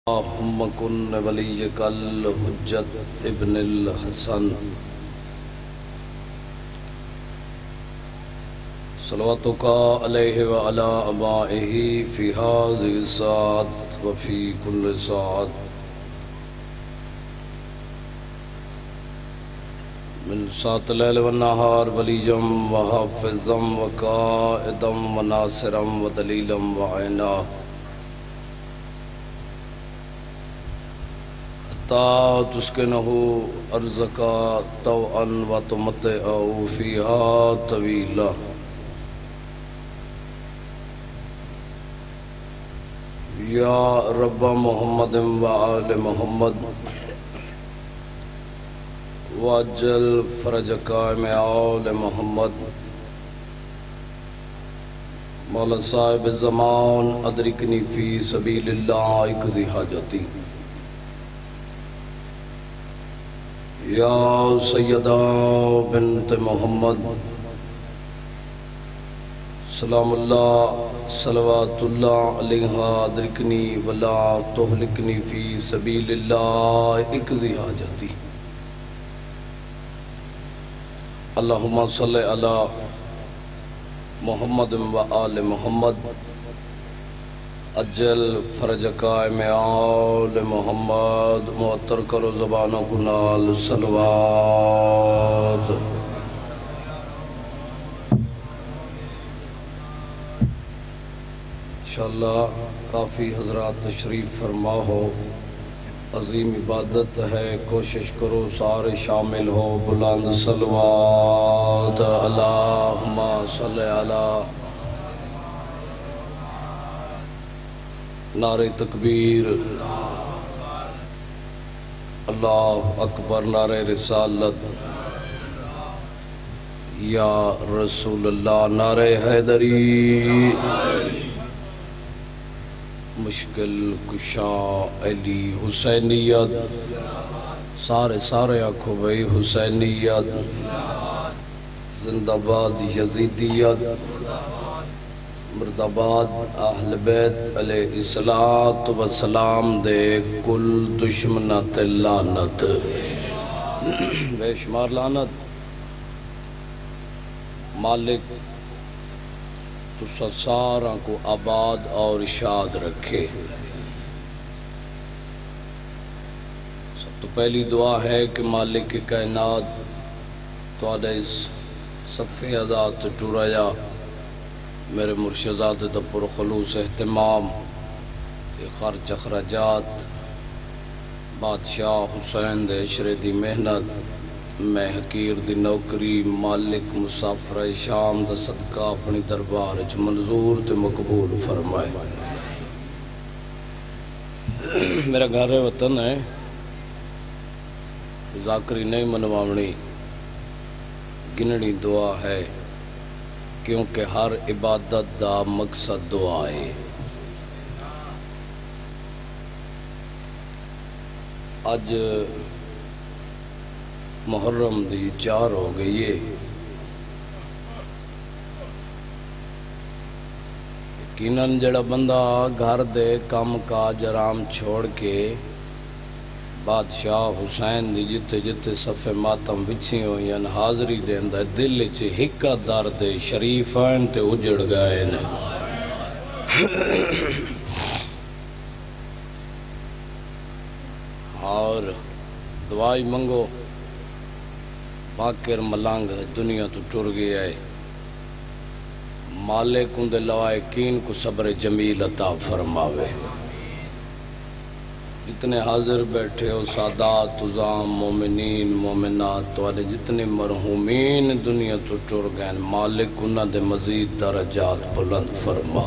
اللهم كن وليك الحجة ابن الحسن صلواتك عليه وعلى آبائه في هذه الساعة وفي كل ساعة من ساعة الليل والنهار وليا وحافظا وقائدا وناصرا ودليلا وعينا تسكنه أرزك طوعا وتمتعه فيها طويلا يا رب محمد وآل محمد وعجل فرجك مع آل محمد مولا صاحب الزمان أدركني في سبيل الله اقضي حاجتي یا سیدہ بنت محمد سلام اللہ صلوات اللہ علیہا ادرکنی ولا تہلکنی فی سبیل اللہ اقضی حاجتی اللہم صلی علی محمد و آل محمد اجل فرجک میں آل محمد معطر کرو زبانوں کو نال صلوات انشاءاللہ کافی حضرات تشریف فرما ہو عظیم عبادت ہے کوشش کرو سارے شامل ہو بلند صلوات اللہم صلی علی نعرہ تکبیر اللہ اکبر نعرہ رسالت یا رسول اللہ نعرہ حیدری مشکل کشا علی حسینیت سارے آنکھوں بھئی حسینیت زندہ باد یزیدیت مرداباد اہل بیت علیہ السلام دے کل دشمنات لعنت بے شمار لعنت مالک تسا سارا کو آباد اور اشاد رکھے سب تو پہلی دعا ہے کہ مالک کائنات تو اس صفحے ازاد ٹورایا میرے مرشدات دا پر خلوص اہتمام خرچ اخراجات بادشاہ حسین دے عشرے دی محنت میں حقیر دی نوکری مالک مسافر شام دا صدقہ اپنی دربار اچھ منظور تے مقبول فرمائے میرا گھر وطن ہے ذاکری نہیں منواونی گنڑی دعا ہے کیونکہ ہر عبادت دا مقصد دعا ہے آج محرم دی 4 ہو گئی ہے یقیناً جڑا بندہ گھر دے کام کاج آرام چھوڑ کے بادشاہ حسین دی جتے جتے صفحے ماتم بچھی ہوئی ان حاضری دین دا دل چے ہکا درد شریفین تے اجڑ گئے نے اور دعائی منگو باکر ملانگ دنیا تو ٹر گیا ہے مالک اندے لوائقین کو صبر جمیل عطا فرماوے جتنے حاضر بیٹھے ہو سادات عظام مومنین مومنات والے جتنے مرحومین دنیا تو ٹر گئے مالک انہاں دے مزید درجات بلند فرما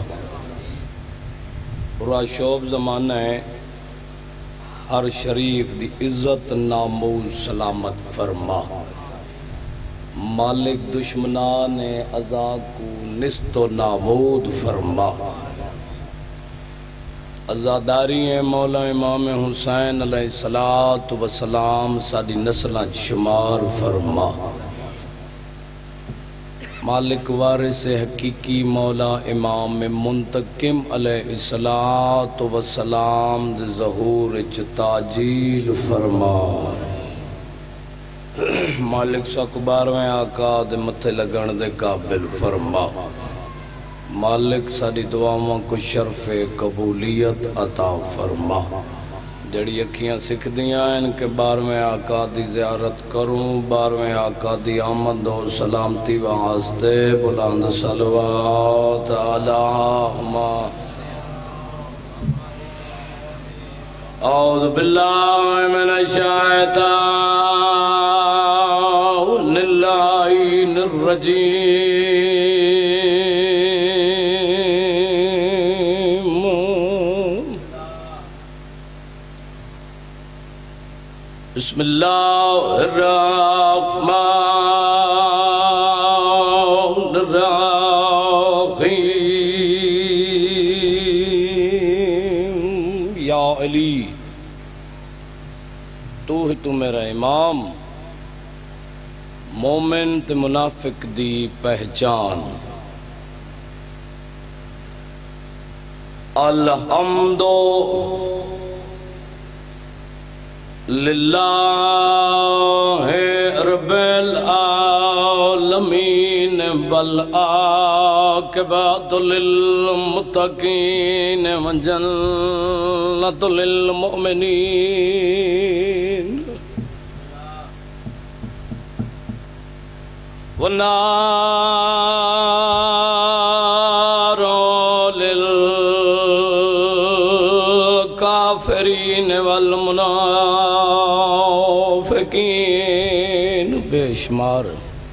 پورا شوب زمانہ ہے ہر شریف دی عزت ناموز سلامت فرما مالک دشمنان عزا کو نست و نابود فرما عزاداری ہیں مولا امام حسین علیہ السلام سادی نسلہ شمار فرما مالک وارث حقیقی مولا امام منتقم علیہ الصلوۃ والسلام دے ظہور وچ تاجیل فرما مالک سک 12ویں آقا دے متھے لگن دے قابل فرما مالک ساری دعاواں کو شرف قبولیت عطا فرما جڑی اکھیاں سکھ دیاں ان کے 12ویں آقا دی زیارت کروں 12ویں آقا دی آمد و سلامتی واسطے بلند صلوات اللہم اعوذ باللہ من الشیطان اللعین الرجیم بسم اللہ الرحمن الرحیم یا علی تو میرا امام مومن تے منافق دی پہچان الحمد للہ رب العالمین والعاقبۃ للمتقین وجنۃ للمؤمنین والنار للکافرین والمنافقین بے شمار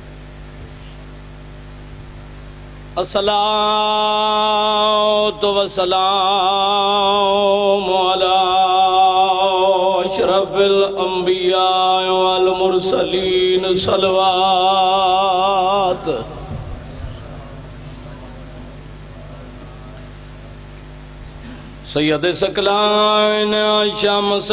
الصلاۃ والسلام علی اشرف الانبیاء والمرسلین صلوات سید ثقلین شمس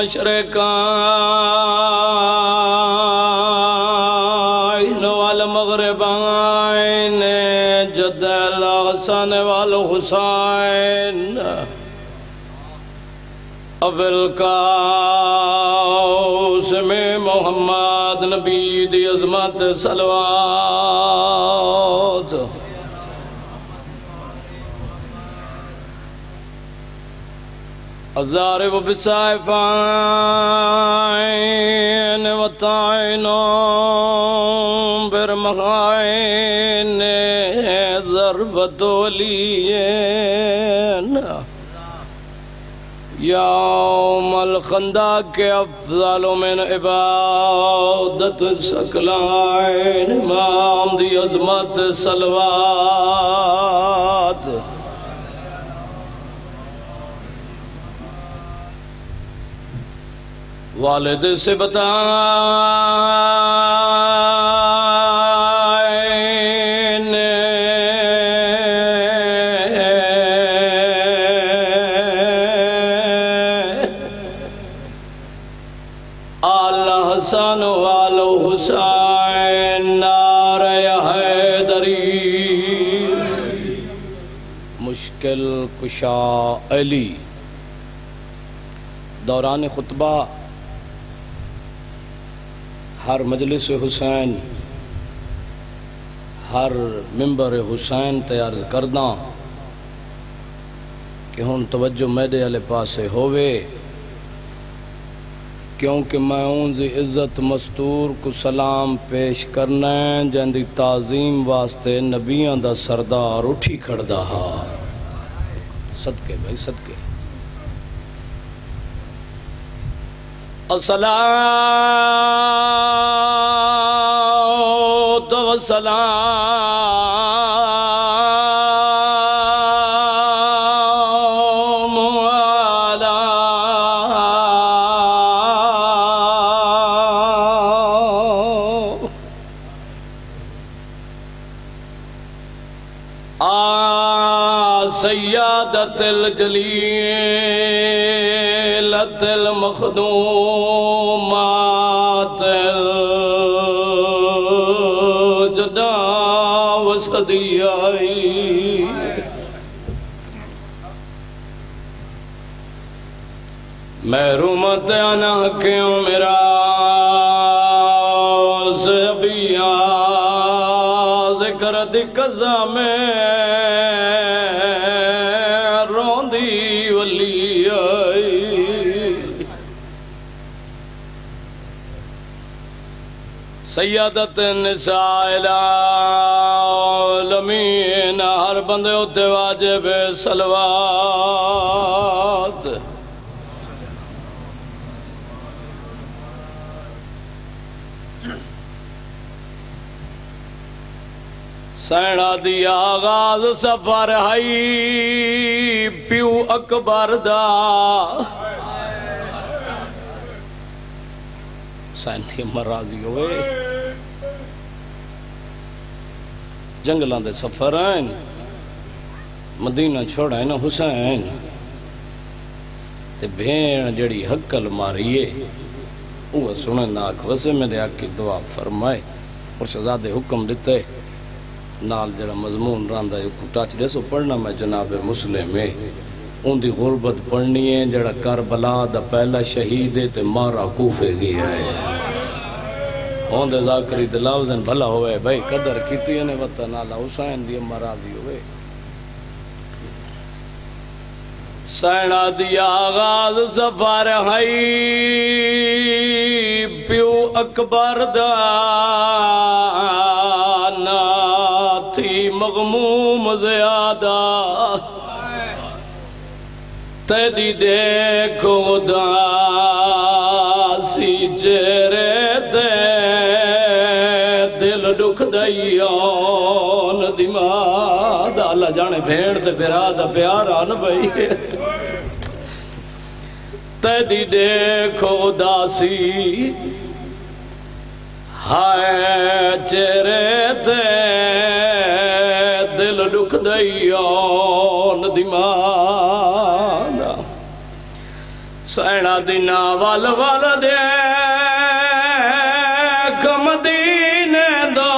المشرقین والمغربین جد الحسن والحسین ابو القاسم محمد نبی دی عظمت صلوات الضارب بالسيفين والطاعن برمحين ضربة وليين يوم الخندق أفضل من عبادة الثقلين امام دی عظمت صلوات والد سے بتائیں الحسن والحسین نار حیدری مشکل کشا علی دوران خطبہ ہر مجلس حسین ہر ممبر حسین تے عرض کردہ کہ ہن توجہ میرے والے پاسے ہووے کیونکہ میں اون دی عزت مستور کو سلام پیش کرنا ہے جن دی تعظیم واسطے نبیاں دا سردار اٹھی کھڑدا ہا صدقے بھائی صدقے الصلاۃ والسلام علی سیادت الجلیلۃ المخدومات الجدا محرومت انا کیوں میرا سے ابیاں ذکر دی قضا میں روندی ولی آئی سیادت نساء العالمین ہر بندے ہوتے واجب صلوات سینہ دی آغاز سفر ہائی پیو اکبر دا سین تھی مرازی ہوئے جنگلان دے سفر آئین مدینہ چھوڑا ہے نا حسین تے بھین جڑی حقل ماریے وہ سنن ناک وسے میں دے آکی دعا فرمائے اور شہزادے حکم دیتے نال جڑا مضمون راندہ ہے ٹاچ دے سو پڑھنا میں جناب مسلم میں ان دی غربت پڑھنی ہے جڑا کربلا دا پہلا شہید ہے تے مارا کوفے گیا ہے ہون دے ذاکری دے لفظن بھلا ہوئے بھائی قدر کیتی ہے نے وطن آلہ حسین دی مرادی ہوئے سینہ دی آغاز سفر ہائی پیو اکبر دا مغموم زیادہ تیری دیکھو داسی چہرے دے دل دکھ دئیون دماغ اللہ جانے بھیڑ دے برادہ پیارا نہ بھئی تیری دیکھو داسی ہائے چہرے دے دل دکھ دئیون دماغ سینہ دینا وال دے کمدینے دو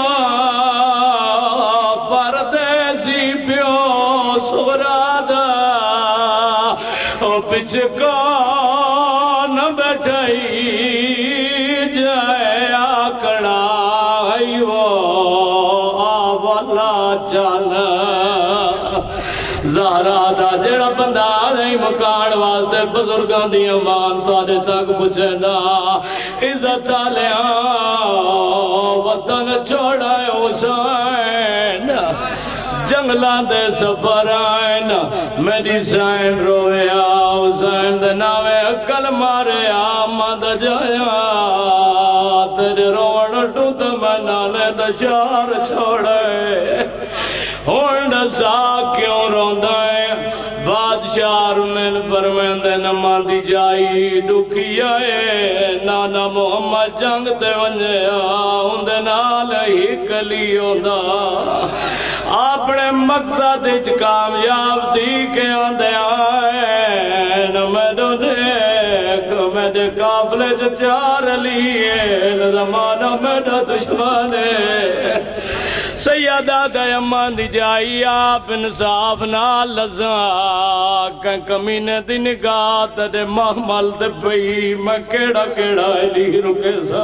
پردیسی پیو سغرادہ پچھ کون بیٹھائی جائے آکڑائی وہ آوالا چانا زہرہ دا جڑا بندہ آدھائی مکان واسطے بزرگاں دی امان تارے تک پچھے دا عزت آلیاں وطن چھوڑائے حسین جنگلان دے سفر آئین میری سین رویا حسین دے ناوے اکل مارے آمد جایا تیرے روڑ ٹوٹ میں نانے دشار چھوڑے ہونڈ سا کیوں روندائے بادشاہ من فرمیندے نماندی جائی ڈکی آئے نانا محمد جنگ تے ونجے آؤندے نال ہی کلی ہوندہ اپنے مقصد اچ کامیاب تھی کے آندے آئے نمیدو نیک میدے قافلے چار لیے زمانہ میدہ دشمانے سیدہ دے امان دی جائی آپ انصاف نہ لزاں کہیں کمینے دی نگاہ دے محمل دے بھئی میں کیڑا کیڑا علی رکے سا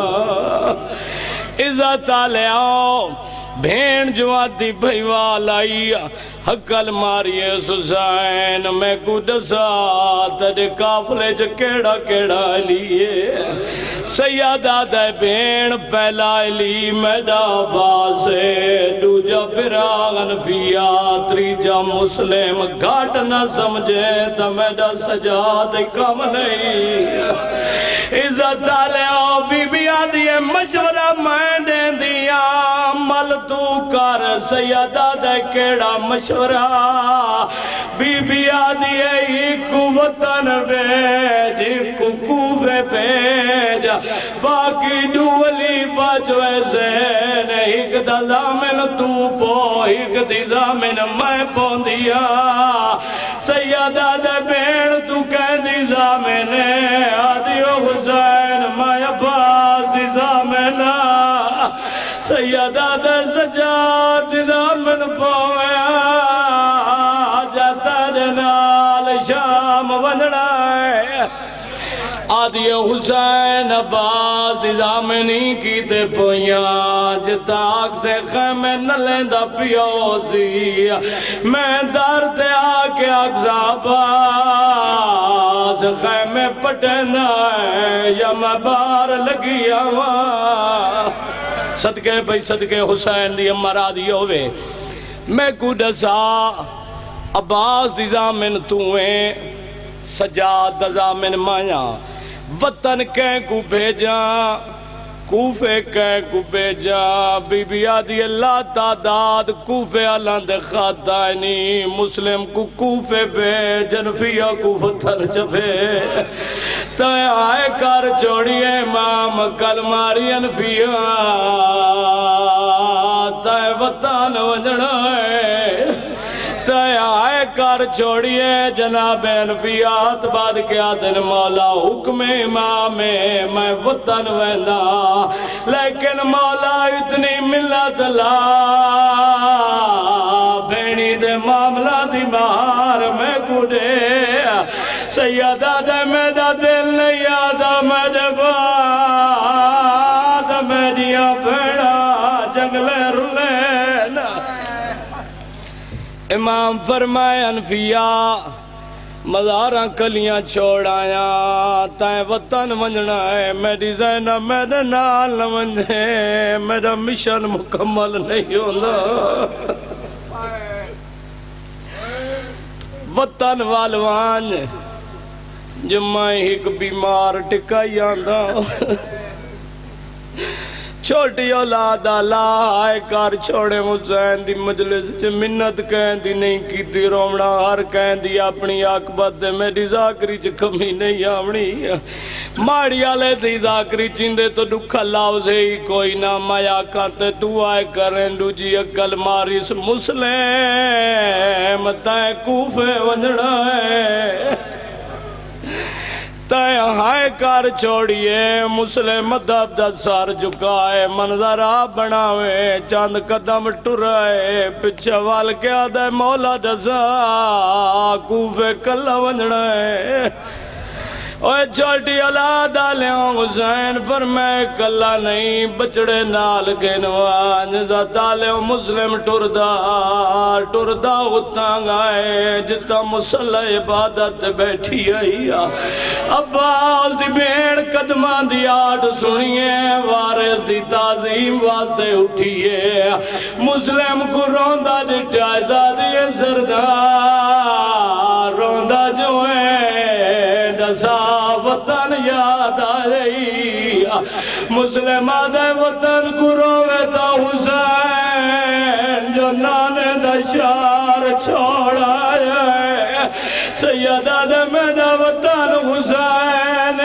عزت آلے آؤ بھین جو آدھی بھئی والائی حقل ماریے سسائن میں کودسا تڑے کافلے جو کیڑا کیڑا لیے سیادہ دے بھین پہلا علی میڈا باسے دوجہ پراغن فیا تریجہ مسلم گھاٹ نہ سمجھے تا میڈا سجاد کم نہیں عزت آلے آؤ بی بی آدھی مشورہ میں دیں دیا مل تو کر سیادہ دے کیڑا مشورہ بی بی آدھی قوتن بیج کوفے بیج باقی دولی بچوے سے ایک دا زامن تو پو ایک دی زامن میں پوندیا سیادہ دے بیڑ تو کہہ دی زامن آدھیو حسین میں عباس دی زامن سیادہ دے سجاد دی زامن پویا جاتا جنال شام ونڑا ہے آدھی حسین عباس دی دامنی کی تے پویاں جتاک سے خیمے نلیں دا پیوزی میں در تے آکے اگزاباز خیمے پٹنا ہے یا میں بار لگی آواں صدقے بھئی صدقے حسین دی امرا دی ہوئے میں کو ڈسا عباس دی زامن تویں سجاد دا زامن مایا وطن کہیں کو بھیجا کوفے کہیں کو بھیجا بی بی آدھی اللہ تعداد کوفے اللہ دے خاتائنی مسلم کو کوفے بھیج انفیہ کو وطن جبے تے آئے کر چھوڑیے امام کلماری انفیہ تے وطن وجڑا ہے تے آئے کر چھوڑیے جناب انفیات بعد کیا دن مولا حکم امام میں وطن ویندہ لیکن مولا اتنی ملت لا بینی دے معاملہ دی بار میں گھڑے سیدہ دے میدہ دل نہیں آدھا میدے باد میڈیا بھیڑا جنگلے رلین امام فرمائے انفیہ مزاراں کلیاں چھوڑ آیا تائیں وطن ونجنا ہے میری زینہ میرے نال ونجے میرا مشن مکمل نہیں ہونا وطن والوان جو میں ایک بیمار ٹکائی آندھا چھوٹی اولاد اللہ آئے کار چھوڑے حسین دی مجلس چھ منت کہیں دی نہیں کی تھی رومڑا ہر کہیں دی اپنی آقبت دے میری ذاکری چھ کمی نہیں آمنی ماڑی آلے تھی ذاکری چندے تو دکھا لاؤ سے ہی کوئی نہ مایا کانتے تو آئے کریں دو جی اکل ماریس مسلم تائیں کوفے ونجڑا ہے تائیں ہائے کار چھوڑیے مسلم مدب دا سار جھکائے منظر آپ بناوے چاند قدم ٹرائے پچھے وال کے آدھے مولا دزا کوفے کلہ ونجڑائے اوہ چھوٹی اولاد آلیاں حسین فرمائے کلہ نہیں بچڑے نال گنوان ذات آلیاں مسلم ٹردہ اتنگ آئے جتا مسلح عبادت بیٹھی آئی عباس دی بھیڑ قدمان دی آٹھ سنیے وارث دی تعظیم واسطے اٹھیے مسلم کو روندہ جٹائے زادی سردار روندہ جو ہے دسا وطن یاد آئی مسلم آدھے وطن کو روے تا حسین جو نانے دا شار چھوڑ آئے سید آدھے میرا وطن حسین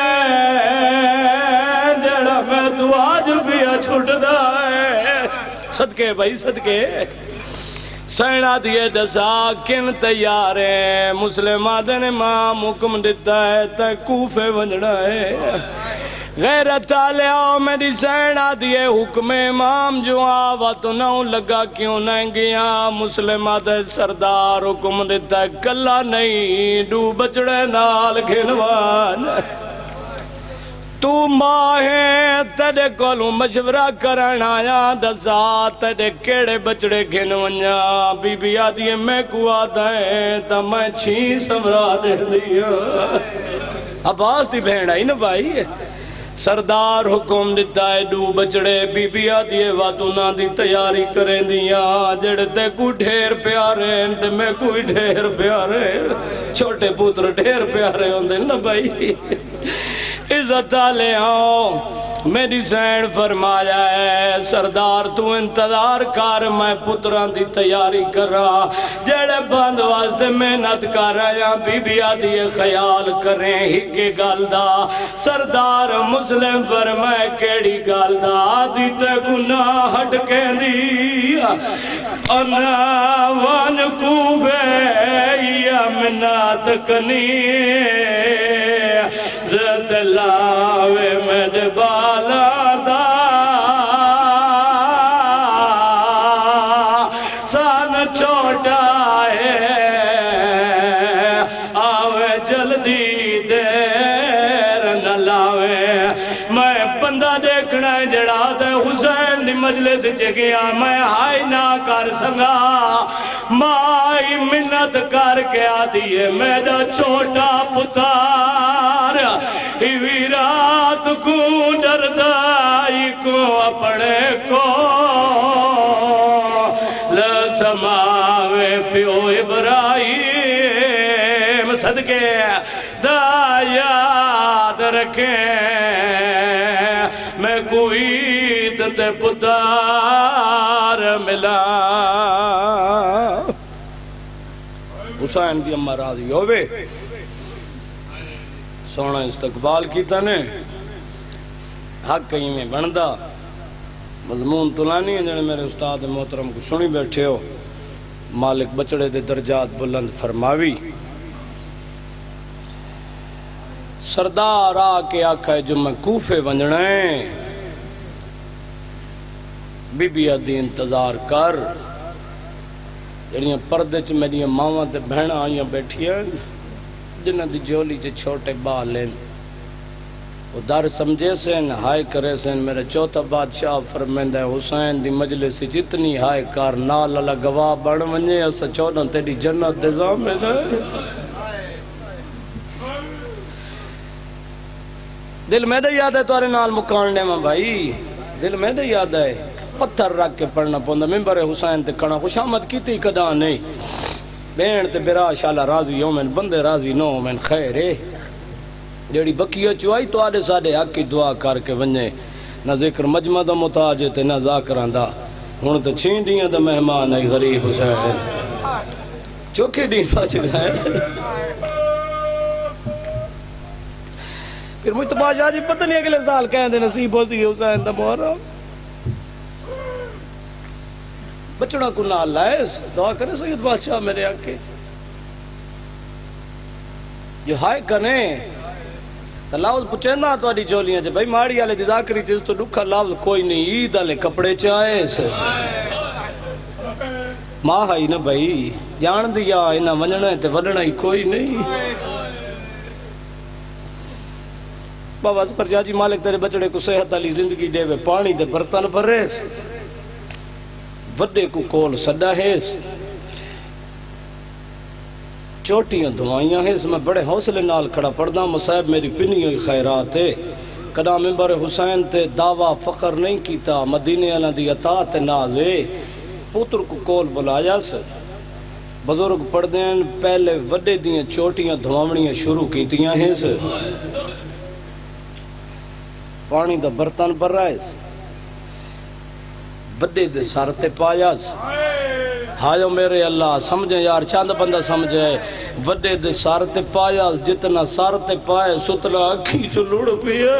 جڑا میں تو آج بھی چھوٹ دائے صدقے بھائی صدقے سینہ دیئے دسا کن تیار ہے مسلم آدھن امام حکم دیتا ہے تے کوفے ونجڑا ہے غیرت آلیاؤ میری سینہ دیئے حکم امام جو آوہ تو نہ لگا کیوں نہیں گیا مسلم آدھن سردار حکم دیتا ہے کلہ نہیں ڈو بچڑے نال گھنوان تو ماہیں تیرے کولوں مشورہ کرن آیا دسا تیرے کیڑے بچڑے گھنونیا بی بی آدھی میں کو آدھا ہے تا میں چھین سمرا دے دیا عباس دی بھیڑ آئی نا بھائی سردار حکم دیتا ہے دو بچڑے بی بی آدھی واتونا دی تیاری کریں دیا جڑے تے کو ڈھیر پیارے تے میں کوئی ڈھیر پیارے چھوٹے پوتر ڈھیر پیارے ہوندے نا بھائی عزت آلے آؤ میری زین فرمایا ہے سردار تو انتظار کر میں پتران دی تیاری کر رہا جڑے بند واسطے محنت کر رہا بی بی آدھی خیال کریں ہی کے گالدہ سردار مسلم فرمائے کیڑی گالدہ آدھی تے گناہ ہٹ کے دیا انا وان کوفے یا منات کنی زد لاوے میں بالا دا سان چھوٹا ہے آوے جلدی دے लावे میں بندہ دیکھنا ہے جڑا دے حسین دی مجلس چگیا میں ہائی نہ کر سنگا مائی منت کر کے آدھی ہے میرا چھوٹا پتار ایوی رات کو ڈردائی کو اپنے کو لسماوے پیو ابراہیم صدقے دا یاد رکھیں میں کوئی تے پتار ملا حسین دی امہ راضی ہوئے سونا استقبال کیتا نے حق کہیں میں بندہ مضمون تلانی ہے جنہیں میرے استاد محترم کو سنی بیٹھے ہو مالک بچڑے دے درجات بلند فرماوی سردار آکے آکھا ہے جو میں کوفے ونجنے بی بی آدھی انتظار کر جنہیں پردے چ میری ماما تے بہن آئیاں بیٹھی ہیں جنہیں دی جولی چ چھوٹے بالیں وہ در سمجھے سن ہائے کرے سن میرے چوتھا بادشاہ فرمیندہ ہے حسین دی مجلس جتنی ہائے کار نال اللہ گواہ بڑھ ونجے اسا چودہ تیری جنت دزام میں دے دل میں دے یاد ہے توارے نال مکاننے میں بھائی دل میں دے یاد ہے پتھر رکھ کے پڑھنا پوندا ممبر حسین تے کھڑا خوشامد کیتی کدا نہیں بین تے برا شالا راضی ہومن بندے راضی نو ہومن خیر ہے جیڑی بکیہ چوائی تو آدھے ساڑھے حق کی دعا کر کے ونجے نہ ذکر مجمع دا متاج تے نہ ذاکران دا ہون تے چھین دیاں دا مہمان ہے غریب حسین چوکے دین پاچ گئے پھر مجھ تو بادشاہ جی پتہ نہیں اگلے سال کہیں دے نصیب ہو سی حسین دا محرم بچڑا کو نال لائے دعا کرے سید بادشاہ میرے آکے جو ہائے کریں تو لفظ پچھنا تو آدھی چولیاں چھے بھائی ماڑی آلے دی ذاکری چیز تو دکھا لفظ کوئی نہیں عید آلے کپڑے چاہے سے ماں ہائی نا بھائی جان دیا انہا ونجنا ہے تے ونجنا ہی کوئی نہیں بابا پر جاجی مالک تیرے بچڑے کو صحت علی زندگی دے وے پانی دے برتن پر ریس وڈے کو کول سڈا ہے چوٹیاں دعائیاں ہیں اس میں بڑے حوصلے نال کھڑا پڑھنا مصائب میری پنی ہوئی خیرات ہے کدا ممبر حسین تے دعویٰ فخر نہیں کیتا مدینے اللہ دی اطاعت نازے پوتر کو کول بلایا سے بزرگ پڑھ دیں پہلے وڈے دیاں چوٹیاں دھوامنیاں شروع کیتیاں ہیں سے پانی دا برتن پر رہے سے وڈے دے سارتے پایا سے ہائیو میرے اللہ سمجھیں یار چاند بندہ سمجھے وڈے دے سارتے پایا جتنا سارتے پائے ستلا اکھی جو لڑ پیا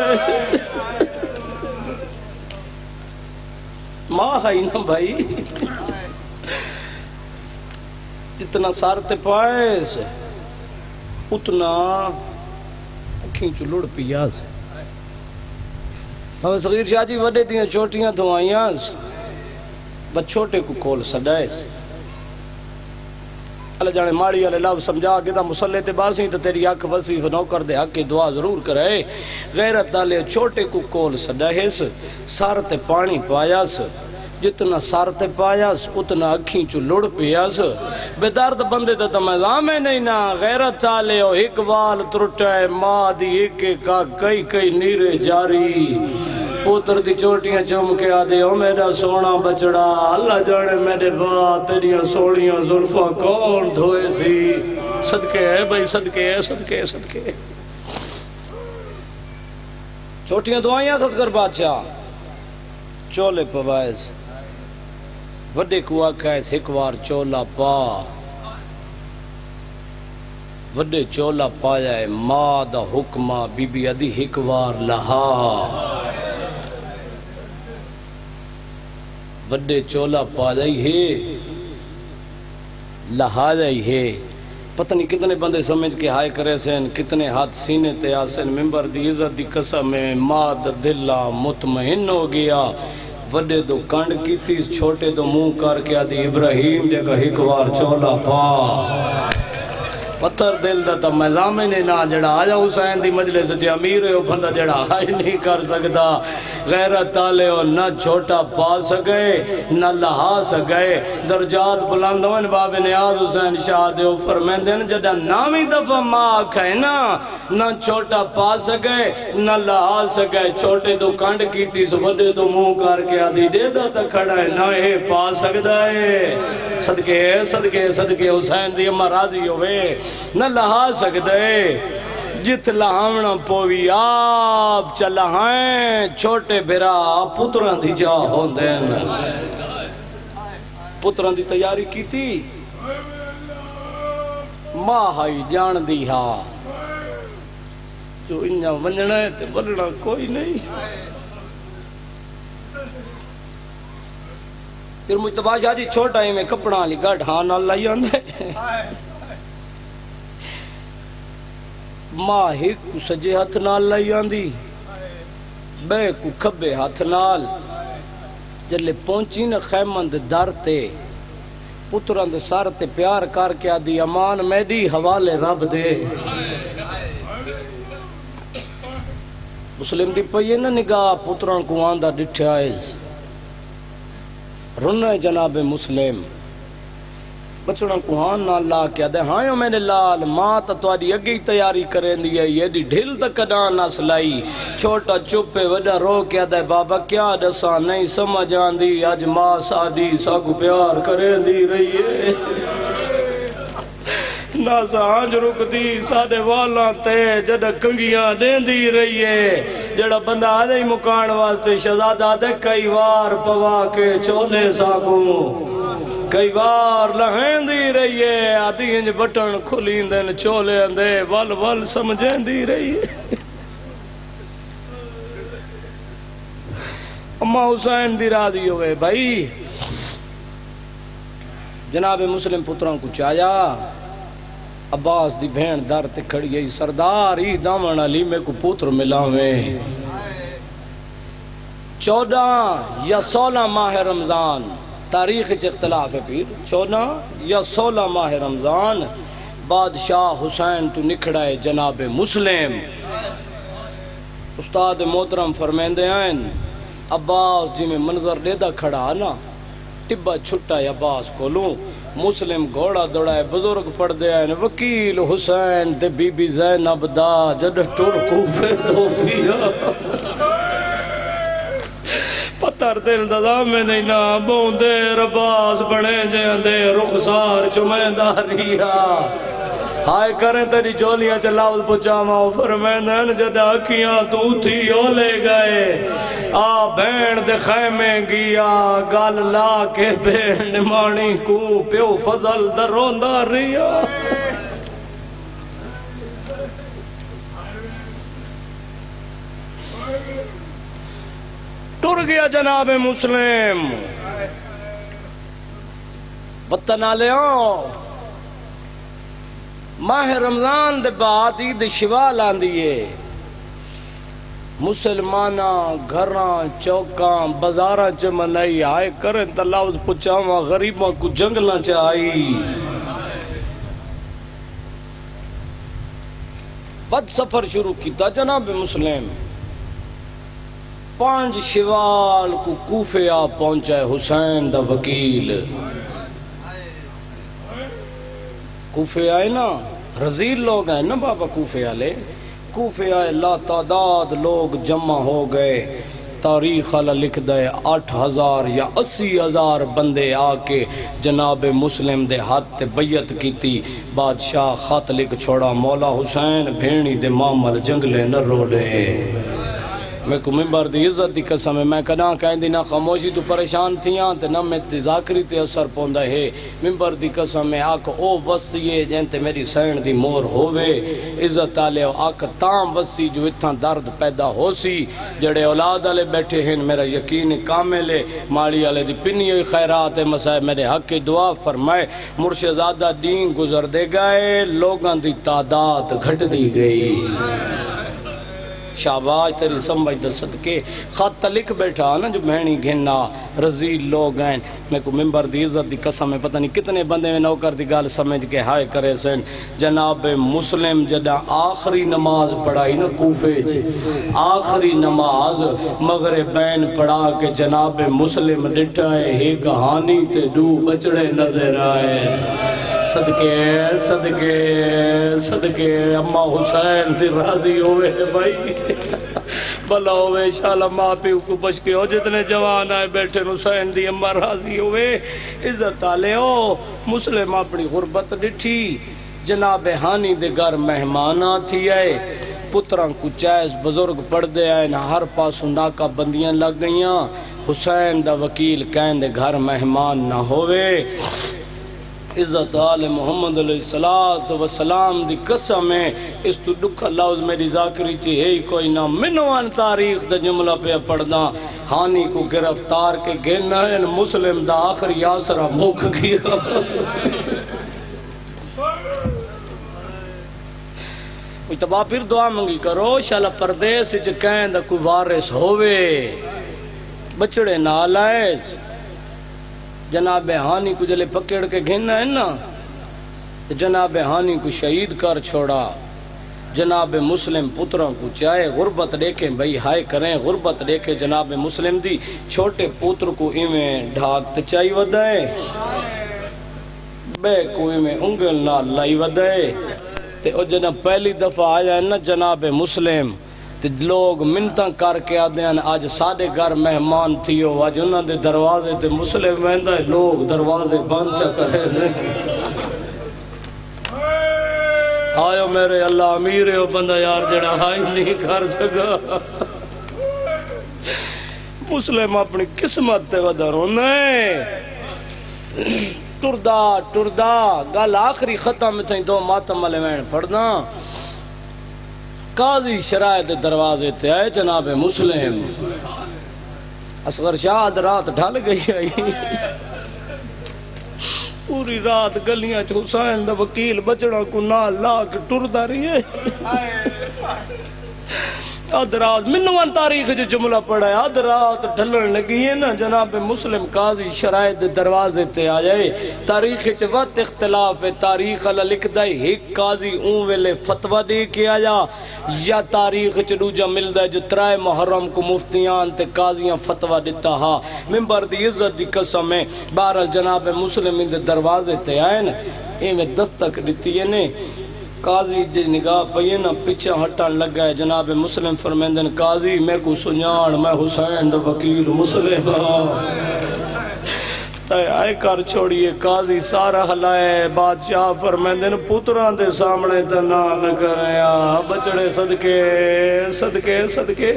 ماں ہائی نا بھائی جتنا سارتے پائے اتنا اکھی جو لڑ پیا ہمیں صغیر شاہ جی وڈے دیاں چھوٹیاں دعائیاں بس چھوٹے کو کول سڈائے اللہ جانے ماڑی علی لفظ سمجھا کہ دا مسلح تے باسی تے تیری حق وسیف نو کر دے حق کی دعا ضرور کرے غیرت دالے چھوٹے کو کول سڈائے سارتے پانی پایاس جتنا سارتے پایاس اتنا اکھیں چو لڑ پیاس بے درد بندے تے تمہزام ہے نہیں نا غیرت دالے ہو ایک وال ترٹائے ماں دی ایک کا کئی نیرے جاری پوتر دی چوٹیاں چوم کے آدھے او میرا سونا بچڑا اللہ جانے میرے بات تیریاں سوڑیاں ظلفہ کون دھوئے سی صدقے ہے بھائی صدقے ہے صدقے ہے صدقے چوٹیاں دعائیاں ستگر بادشاہ چولے پوائز وڈے کو آکھائے سکوار چولا پا وڈے چولا پایا ہے ماں دا حکمہ بی بی ادھی ہکوار لہا وڈے چولا پائی ہے لہائی ہے پتہ نہیں کتنے بندے سمجھ کے ہائے کرے سین کتنے ہاتھ سینے تے آسین ممبر دی عزت دی قسم میں ماد دلہ مطمئن ہو گیا وڈے دو کانڈ کی تیز چھوٹے دو منہ کر کے آدھی ابراہیم جگہ ہکوار چولا پا پتھر دل دا تا میزامن نہ جڑا آجا حسین دی مجلس جے امیر ہے وہ بندہ جڑا آئی نہیں کر سکتا غیرت تالے ہو نہ چھوٹا پا سکے نہ لہا سکے درجات بلند ہوئن باب نیاز حسین شاہ دے فرمین دین جڑا نامی دفعہ ماں کھائے نہ چھوٹا پا سکے نہ لہا سکے چھوٹے تو کنڈ کیتی سبدے تو منہ کر کے آدھی دے دا تا کھڑا ہے نہ اے پا سکتا ہے صدقے صدقے صدقے حسین دی امہ راضی ہوئے نہ لہا سکتے جت لہاونا پوی آپ چلہائیں چھوٹے بھرا پتران دی جا ہوندین پتران دی تیاری کی تھی ماں ہائی جان دی ہاں جو انجا ونجنا ہے تے بلنا کوئی نہیں پھر مجتبہ شاہ جی چھوٹا ہی میں کپڑا لی گڑھ ہاں نہ لائی آندے ماں ہی کو سجے ہاتھ نال لائی آندی بے کو کھبے ہاتھ نال جلے پہنچی نہ خیمند در تے پتران دے سار تے پیار کر کے آدھی امان میڈی حوالے رب دے مسلم دی پئیے نہ نگاہ پتران کو آندہ ڈٹھے آئیز رنہ جناب مسلم بچڑا کو ہاں نہ لا کیا دے ہاں یو میں نے لال ماں تا تواری اگی تیاری کریں دیا یہ دی ڈھل تا کدان نہ سلائی چھوٹا چپے وڈا رو کیا دے بابا کیا دسا نہیں سمجھ آن دی آج ماں سادی ساکو پیار کریں دی رہی ہے نہ سانج رک دی سادے والا تے جڑا کنگیاں دیں دی رہی ہے جڑا بندہ آدھے ہی مکان واسطے شہزادہ دے کئی وار پوا کے چولے ساکوں کئی بار لہین دی رہی ہے آدھی انج بٹن کھلین دین چولے اندے ول ول سمجھیں دی رہی ہے اماں حسین دی راضی ہوئے بھائی جناب مسلم پتران کو چایا عباس دی بھین در تے کھڑی ہے سردار ہی دامن علی میں کو پتر ملاویں 14 یا 16 ماہ رمضان تاریخ اختلاف ہے پھر 14 یا 16 ماہ رمضان بادشاہ حسین تو نکھڑا ہے جناب مسلم استاد محترم فرمیندے ہیں عباس جی میں منظر دیدہ کھڑا نا ٹبا چھٹا ہے عباس کو لوں مسلم گھوڑا دوڑا ہے بزرگ پڑھ دے ہیں وکیل حسین دے بی بی زینب دا جد ٹرکو فیدو پیا پتر دل دا میں نہیں نا بوندے رباس بڑے جہاں دے رخصار چمیں داریا ہائے کریں تیری چولیاں چلاوز پچاما فرمینن جدا کیاں تو تھی اولے گئے آ بین دے خیمیں گیا گال لا کے بین نمانی کو پیو فضل درون داریا ٹر گیا جناب مسلم بطنا لے آؤ ماہ رمضان دے بعد عید شوال آن دیئے مسلمانہ گھراں چوکاں بزاراں چمنائی آئے کریں تلاوز پچاواں غریباں کو جنگلاں چاہی بد سفر شروع کیتا جناب مسلم 5 شوال کو کوفے آ پہنچا ہے حسین دا وکیل کوفے آئے نا رزیل لوگ ہیں نا بابا کوفے آلے کوفے آئے لا تعداد لوگ جمع ہو گئے تاریخ اللہ لکھ دے 8,000 یا 80,000 بندے آکے جناب مسلم دے ہاتھ تے بیعت کیتی بادشاہ خط لکھ چھوڑا مولا حسین بھینی دے معامل جنگلے نہ روڑے میں کو ممبر دی عزت دی قسم ہے میں کنا کہیں دی نہ خاموشی تو پریشان تھیاں تے نہ میں ذاکری تے اثر پوندا ہے ممبر دی قسم ہے آکھ او وسیع جنتے میری سین دی مور ہووے عزت آلے آکھ تام وسیع جو اتھاں درد پیدا ہو سی جڑے اولاد آلے بیٹھے ہیں میرا یقین کامل ہے ماڑی آلے دی پنی ہوئی خیرات مسائب میرے حق کی دعا فرمائے مرشدزادہ دین گزر دے گئے لوگاں دی تعداد گھٹ دی گئی شہباز تیری سمجھ دا صدقے خط لکھ بیٹھا نا جو بہنی گھننا رزیل لوگ ہیں میں کو ممبر دی عزت دی قسم ہے پتہ نہیں کتنے بندے میں نوکر دی گال سمجھ کے ہائے کرے سن جناب مسلم جدہ آخری نماز پڑھائی نا کوفے آخری نماز مغربین پڑھا کے جناب مسلم ڈٹھائے ہی کہانی تے دو بچڑے نظر آئے صدقے صدقے صدقے اماں حسین دی راضی ہوئے بھائی بھلا ہوئے انشاءاللہ ماں پیو کو بچ کے ہو جتنے جوان آئے بیٹھے حسین دی اماں راضی ہوئے عزت آلے ہو مسلم اپنی غربت ڈٹھی جناب ہانی دے گھر مہمانہ تھی آئے پتران کو چائز بزرگ پڑھ دے آئے ہر پاسوں ناکہ بندیاں لگ گئیاں حسین دا وکیل کہن دے گھر مہمان نہ ہوئے عزت آل محمد علیہ السلام دی قسم ہے اس تو دکھا لفظ میری ذاکری تھی ہے کوئی نہ منوان تاریخ دا جملہ پہ پڑھنا ہانی کو گرفتار کے گھننا ہے مسلم دا آخری آسرہ موک گیا اتبا پھر دعا منگی کرو شالا پردیس کہیں دا کوئی وارث ہوئے بچڑے نال آئے جناب ہانی کو جلے پکڑ کے گھننا ہے نا جناب ہانی کو شہید کر چھوڑا جناب مسلم پتروں کو چاہے غربت دیکھیں بھئی ہائے کریں غربت دیکھیں جناب مسلم دی چھوٹے پتر کو ایمیں ڈھاک تچائی ودائے بے کو ایمیں انگل نہ لائی ودائے تے او جناب پہلی دفعہ آیا ہے نا جناب مسلم تے لوگ منتاں کر کے آدھے ہیں آج ساڑھے گھر مہمان تھیو آج انہاں دے دروازے تے مسلم ویندہ ہے لوگ دروازے بند چکرے دیں آئیو میرے اللہ امیر ہو بندہ یار جڑا ہائی نہیں کر سکا مسلم اپنی قسمت تے ودہ رونے ٹردہ گل آخری ختم تھیں دو ماتم علیہ وین پڑھنا قاضی شرائط دروازے تے آئے جناب مسلم اصغر شاہد رات ڈھل گئی آئی پوری رات گلیاں چھ حسین دا وکیل بچڑا کو نال لا کے ٹردہ رہی ہے آدھ رات منوان تاریخ جو جملہ پڑھا ہے آدھ رات ڈھلن لگی ہے نا جناب مسلم قاضی شرائط دروازے تے آئے تاریخ چوات اختلاف ہے تاریخ اللہ لکھ دائی ایک قاضی اون ویلے فتوہ دے کے آیا یا تاریخ چلوجہ مل دائی جو ترائے محرم کو مفتیان تے قاضیاں فتوہ دیتا ہا ممبر دی عزت دی قسم ہے بہرحال جناب مسلم دے دروازے تے آئے نا میں دستک دیتی ہے نے قاضی جی نگاہ پہیے نا پچھا ہٹان لگا ہے جناب مسلم فرمیندن قاضی میں کو سنیان میں حسین دا وکیل مسلم آئے کر چھوڑیے قاضی سارا حلائے بادشاہ فرمیندن پتران دے سامنے تنا نہ کریا بچڑے صدقے صدقے صدقے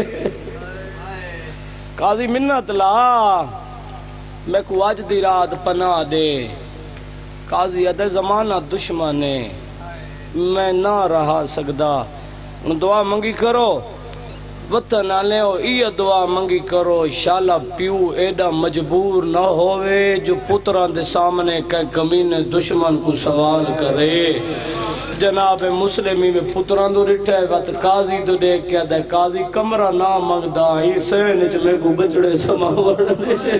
قاضی منت لا میں کو آج دی رات پناہ دے قاضی ادھے زمانہ دشمنے میں نہ رہا سکدا دعا منگی کرو وطن آلے ہو یہ دعا منگی کرو شالا پیو ایڈا مجبور نہ ہوئے جو پتران دے سامنے کہیں کمینے دشمن کو سوال کرے جناب مسلمی میں پتران دو رٹھے وقت قاضی دو دیکھ کیا دے قاضی کمرہ نہ منگدا ہی سینج میں کو بچڑے سماورنے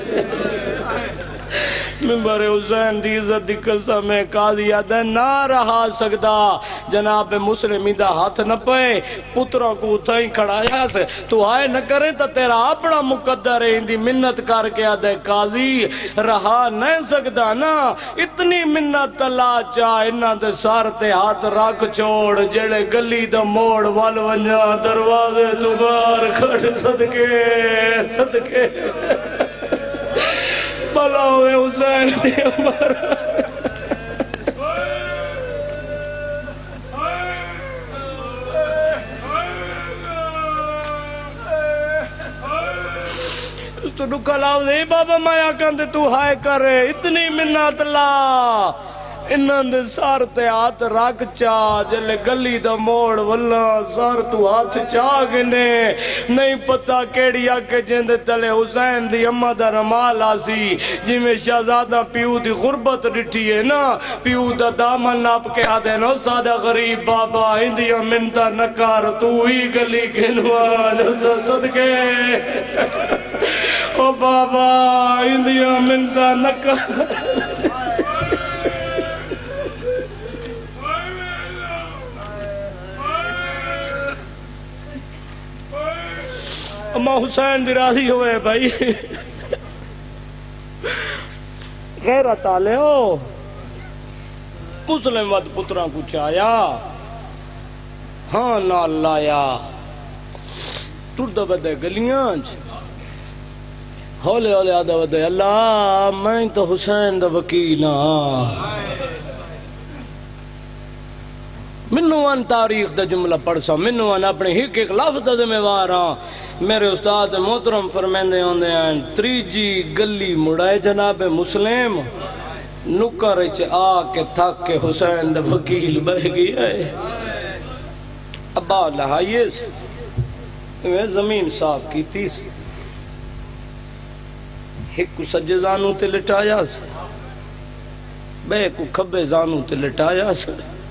ممبر حسین دی عزت دی قسم میں قاضی آدھے نہ رہا سکدا جناب مسلمی دا ہاتھ نہ پائے پتروں کو اتھائیں کھڑایا سے تو آئے نہ کریں تو تیرا اپنا مقدر ہے اندی منت کر کے آدھے قاضی رہا نہیں سکدا نا اتنی منت اللہ چاہ انہاں دے سارتے ہاتھ رکھ چھوڑ جڑے گلی دا موڑ وال ونجا دروازے تو بار کھڑ صدقے صدقے بلا ہوئے حسین دے عمر تو نکل آؤ دے بابا مایا کندے تو ہائے کرے اتنی منت لا انہاں دے سار تے ہاتھ رکھ چا جلے گلی دا موڑ واللہ سار تو ہاتھ چا گنے نہیں پتہ کیڑی آکے جندے تلے حسین دی امہ دا رمال آسی جی میں شہزادہ پیو دی غربت ڈٹھی ہے نا پیو دا دامن ناپ کے آدھے نو سادہ غریب بابا ہندیا منتا نکار تو ہی گلی گنوان صدقے او بابا ہندیا منتا نکار اماں حسین دی راضی ہوئے بھائی غیرت آلے ہو مسلم ود پتران کو چایا ہاں نال لایا ٹردہ بدے گلیاں ہولے ہولے آدھا بدے اللہ میں تو حسین دا وکیل ہاں منوان تاریخ دا جملہ پڑھ سا منوان اپنے ہک ایک لفظ دا ذمہ ہاں میرے استاد محترم فرمیندے ہوندے ہیں تریجی گلی مڑائے جناب مسلم نکر چ آ کے تھک کے حسین دا وکیل بہ گیا ہے ابا لہائیس میں زمین صاف کی تیس ایک کو سجے زانوں تے لٹایا سا بے کو کھبے زانوں تے لٹایا سا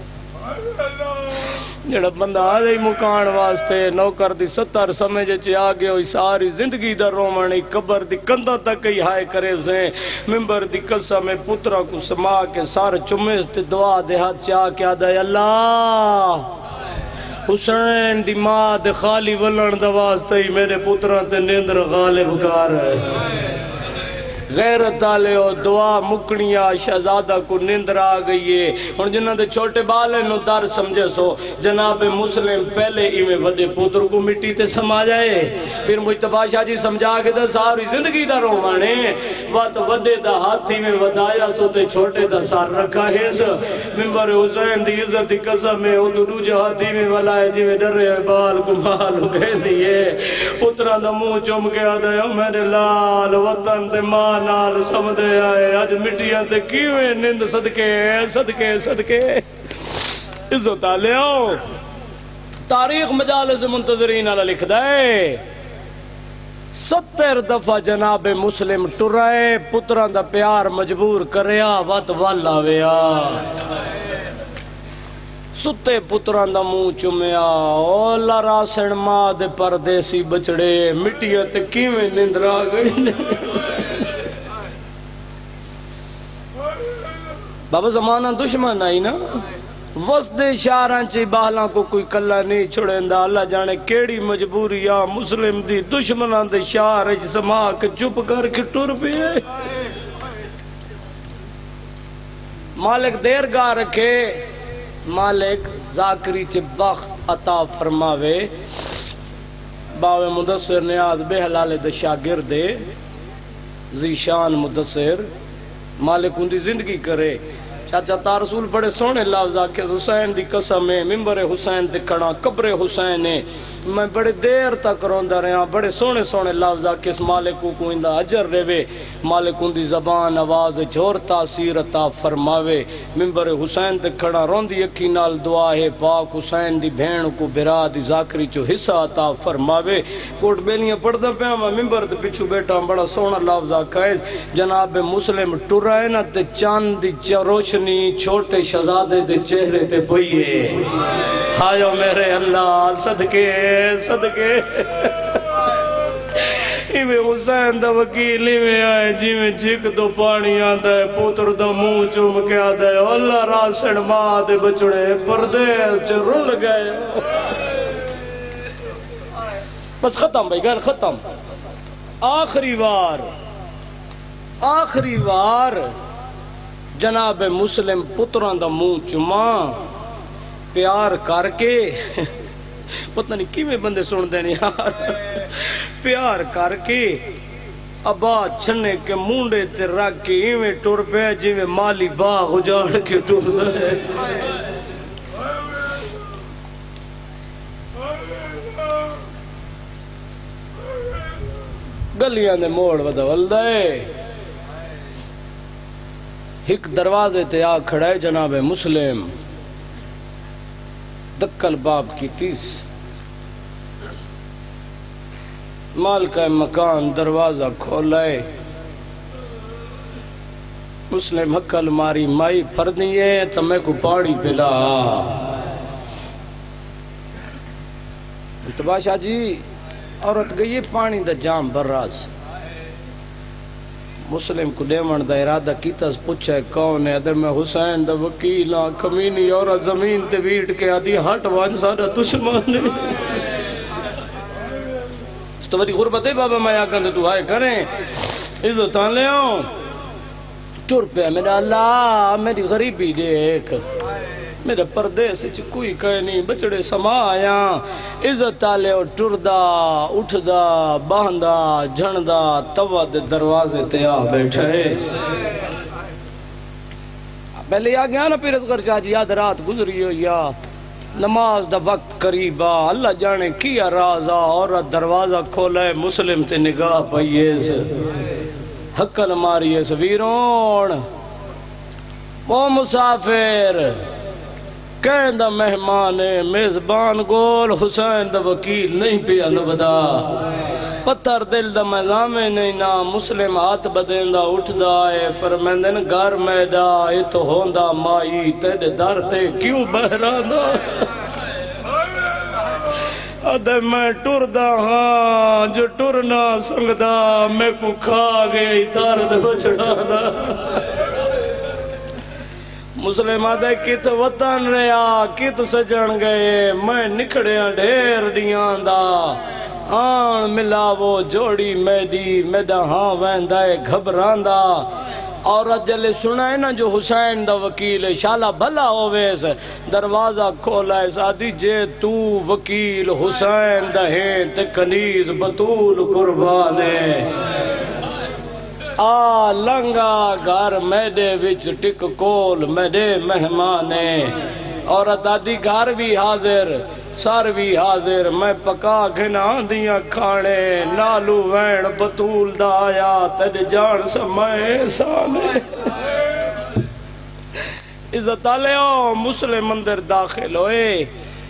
جڑا بندہ آدھے مکان واسطے نوکر دی 70 سمجھے چے آگے ہوئی ساری زندگی دا رومانی قبر دی کندہ تک ہی ہائے کرے زیں ممبر دی قسم پترہ کو سما کے سارے چمیز تے دعا دے ہاتھ چاہ کے آدھے اللہ حسین دی ماں دے خالی ولن دا واسطے ہی میرے پترہ تے نیندر غالب کار ہے غیرت آلے ہو دعا مکنیا شہزادہ کو نیندر آ گئی ہے اور جنہاں دے چھوٹے بالے نو در سمجھے سو جناب مسلم پہلے ہی میں ودے پتر کو مٹی تے سما جائے پھر مجتبہ شاہ جی سمجھا کے دا ساری زندگی دا رومانے وات ودے دا ہاتھی میں ودایا سو تے چھوٹے دا سار رکھا ہے سا ممبر حسین دی عزت دی قسم میں او دو جو ہاتھی میں ولائے جی میں ڈر رہے بال گمال ہو گئے دیئے پتران دا منہ چم کے آدھے میرے لال وطن تے ماں نال سمدے آئے آج مٹیاں تے کیویں نند صدقے صدقے صدقے عزت آلے آؤ تاریخ مجالس منتظرین علی لکھ دائے 70 دفعہ جناب مسلم ٹرائے پتران دا پیار مجبور کریا وات والا ویا ستے پتران دا منہ چمیا اولا راسن ماں دے پردیسی بچڑے مٹیاں تے کیویں نندر آ گئی بابا زمانہ دشمن آئی نا وسط شہران چی باہلاں کو کوئی کلہ نہیں چھوڑیں دا اللہ جانے کیڑی مجبوری یا مسلم دی دشمنان دے شہر سما کے چپ کر کے ٹر پی ہے مالک دیر گاہ رکھے مالک ذاکری چی بخت عطا فرماوے باوے مدثر نیاد بے حلال دے شاگردے زیشان مدثر مالک ان دی زندگی کرے چاچا تا رسول بڑے سونے لفظ آکے حسین دی قسم ہے ممبر حسین دکھنا قبر حسین ہے میں بڑے دیر تک روندہ رہا بڑے سونے سونے لفظ آکے اس مالک کو اندہ عجر رہے مالک ان دی زبان آواز جھور تاثیر عطا فرماوے ممبر حسین دکھنا روندی اکھی نال دعا ہے پاک حسین دی بھین کو برا دی ذاکری چو حصہ عطا فرماوے کوٹ بیلیاں پڑھدا پیا میں ممبر دے پچھو بیٹا بڑا سونا لفظ آکے جناب مسلم ٹرائے نہ تے چاند دی روشنی چھوٹے شہزادے دے چہرے تے پئیے ہائیو میرے اللہ صدقے صدقے میں حسین دا وکیلی میں آئے جی میں جھک دو پانی آدھا ہے پوتر دا منہ چوم کے آدھا ہے اللہ راسن ماں دے بچڑے پردے چے رول گئے بس ختم بھائی گھر ختم آخری وار جناب مسلم پتران دا منہ چما پیار کر کے پتہ نہیں کی میں بندے سن دینے یار پیار کر کے ابا چھنے کے مونڈے تے رکھ کے ایویں ٹور پہ جی میں مالی باغ اجاڑ کے ٹور دے گلیاں دے موڑ بدول دے ایک دروازے تے آ کھڑا ہے جناب مسلم دکل باب کی 30 مالکہ مکان دروازہ کھولائے مسلم حکل ماری مائی پھردی ہے تو میں کو پاڑی پلا تو بادشاہ جی عورت گئی پانی دا جام براز مسلم کو دیوان دا ارادہ کیتا پوچھا ہے کون ہے ادھر میں حسین دا وکیل ہاں کمینی اور زمین تے ویٹ کے آدھی ہٹ وان سارا دشمن ہے اس تو بڑی غربت ہے بابا میں آکھاں تو آئے کریں عزت آن لے آؤں ٹور پہ میرا اللہ میری غریبی دیکھ میرا پردیس کوئی کہے نہیں بچڑے سما آیا عزت آلے اور ٹردہ اٹھدہ باندہ جھندہ تود دروازے تے آ بیٹھے پہلے آ گیا نا پیرت کرچا جی یاد رات گزری ہو یا نماز دا وقت قریبا اللہ جانے کیا رازا عورت دروازہ کھولے مسلم تے نگاہ پئیے سے حقل ماریے سے ویرون وہ مسافر کہیں دا مہمان میزبان گول حسین دا وکیل نہیں پہ الودا پتر دل دا میزامے نہیں نا مسلم ہاتھ بدین دا اٹھ دا ہے فرمیندن گھر میڈا یہ تو ہوندہ مائی تیرے در تے کیوں بہرانا ادھے میں ٹر دا ہاں جو ٹرنا سنگ دا میں کو کھا گئی درد بچڑا دا مسلم آدھے کت وطن رہا کت سجن گئے میں نکڑیاں ڈھیر دیاں دا آن ملا وہ جوڑی میڈی میڈا ہاں ویندائے گھبران دا عورت جلے سنا ہے نا جو حسین دا وکیل ہے شالا بھلا ہوویس دروازہ کھولا ہے سادی جے تو وکیل حسین دا ہے تے کنیز بطول قربانے آ لنگا گھر میڈے وچ ٹک کول میڈے مہمانے عورت آدھی گھر بھی حاضر سر بھی حاضر میں پکا گھنا دیاں کھانے نالو وین بطول دا آیا تیرے جان سمائے سانے عزت آلے ہو مسلم اندر داخل ہوئے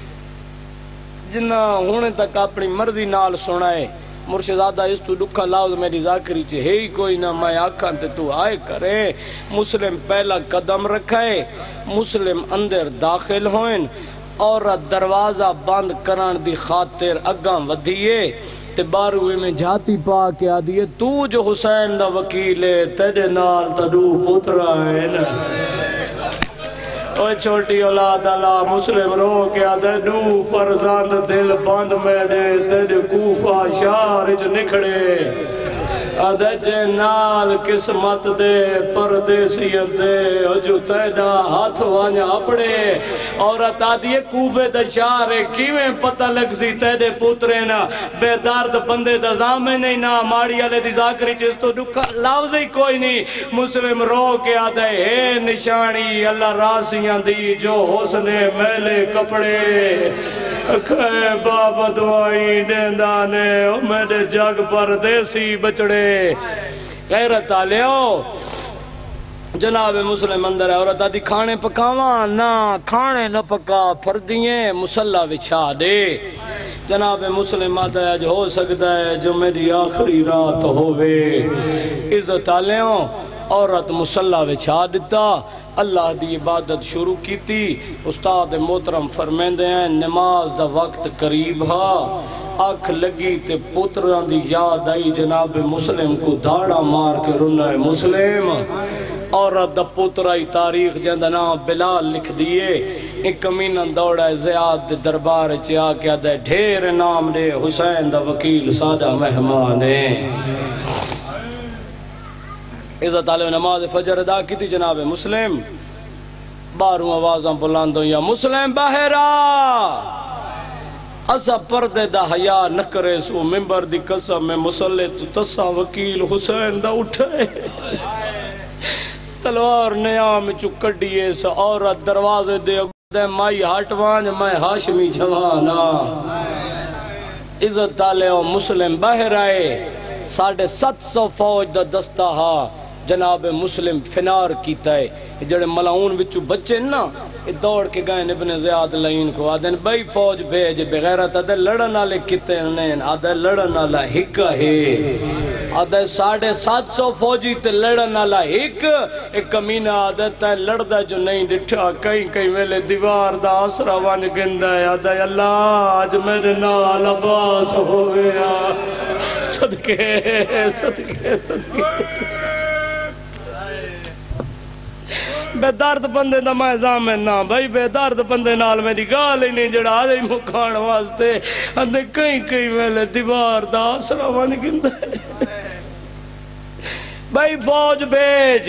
جنہ ہونے تک اپنی مرضی نال سنائے مرشدادہ اس تو دکھا لاؤز میری ذاکری چھے ہی کوئی نہ میں آکھاں تے تو آئے کرے مسلم پہلا قدم رکھائے مسلم اندر داخل ہوئن اور دروازہ بند کرن دی خاطر اگاں ودھیے تے باروے میں جاتی پا کے آدھیے تو جو حسین دا وکیل ہے تیرے نال تدو پترہ ہے نا اوہ چھوٹی اولاد اللہ مسلم رو کے آدھے دو فرزند دل بند میں دے تیرے کوفہ شارج نکھڑے آدھے جے نال قسمت دے پردیسیت دے جو تیدہ ہاتھ وانیا اپڑے عورت آدھیے کوفے دا شارے کیویں پتہ لگ سی تیدے پوترے نا بے دارد بندے دا زامے نہیں نا ماڑی علی دی ذاکری چیز تو دکھا لاؤز ہی کوئی نہیں مسلم رو کے آدھے ہے نشانی اللہ راسیاں دی جو حسن میلے کپڑے کھے بابا دعائی دیندانے میرے جگ پردیسی بچڑے غیرت آلیو جناب مسلم اندر ہے عورت آدھی کھانے پکاواں نا کھانے نہ پکا پھردییں مسلح وچھا دے جناب مسلم آتا ہے جو ہو سکتا ہے جو میری آخری رات ہوئے عزت آلیوں عورت مسلح وچھا دیتا اللہ دی عبادت شروع کی تھی استاد محترم فرمیندے ہیں نماز دا وقت قریب ہا آنکھ لگی تے پتران دی یاد آئی جناب مسلم کو دھاڑا مار کے رونا ہے مسلم عورت دا پترائی تاریخ جندہ نام بلال لکھ دیئے ایک کمینہ دوڑا ہے زیاد دے دربار چیا کیا دے ڈھیر نام دے حسین دا وکیل سادہ مہمانے عزت علیہ نماز فجر ادا کی تھی جناب مسلم باروں آوازاں بلاندوں یا مسلم بہرا اسا پردے دا حیاء نکرے سو ممبر دی قسم میں مسلح تو تسا وکیل حسین دا اٹھے تلوار نیام چکڑیے سا عورت دروازے دے مائی ہٹوان میں ہاشمی جوانا عزت علیہ مسلم بہر آئے 750 فوج دا دستہ ہا جناب مسلم فنار کیتا ہے جڑے ملاؤن وچو بچے نا دوڑ کے گئے ابن زیاد لائن کو آدھن بھائی فوج بھیج بغیرت آدھے لڑن آلے کتے انہیں آدھے لڑن آلہ ہک ہے آدھے 750 فوجی تے لڑن آلہ ہک ایک کمینہ آدھے تے لڑدہ جو نہیں ڈٹھا کہیں ویلے دیوار دا آسرا وان گندہ ہے آدھے اللہ آج میرے نال عباس ہو گیا صدقے بے درد بندے دا میں زامن نا بھائی بے درد بندے نال میری گال ہی نہیں جڑا آدھے مکھان واسطے آدھے کہیں ویلے دیوار دا آسرا وان گندہ ہے بھائی فوج بیج